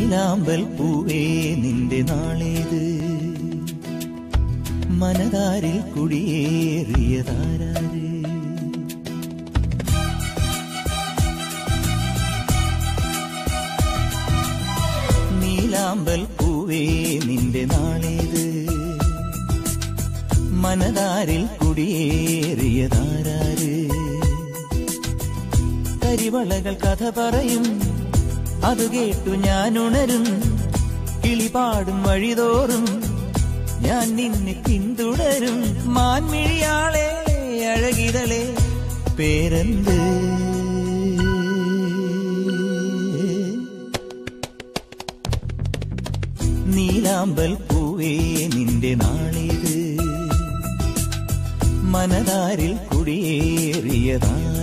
നീലാമ്പൽ പൂവേ നിന്റെ നാളേത്, മനതാരിൽ കുടിയേറിയതാരാര്? നീലാമ്പൽ പൂവേ നിന്റെ നാളേത്, മനതാരിൽ കുടിയേറിയതാരാര്? കരിവളകൾ കഥ പറയും, അത് കേട്ടു ഞാൻ ഉണരും. കിളിപാടും വഴിതോറും ഞാൻ നിന്നെ പിന്തുടരും. മാൻമിഴിയാളെ അഴകിതളെ പേരെന്ത്? നീലാമ്പൽ പൂവേ നിന്റെ നാളേത്, മനതാരിൽ കുടിയേറിയതാ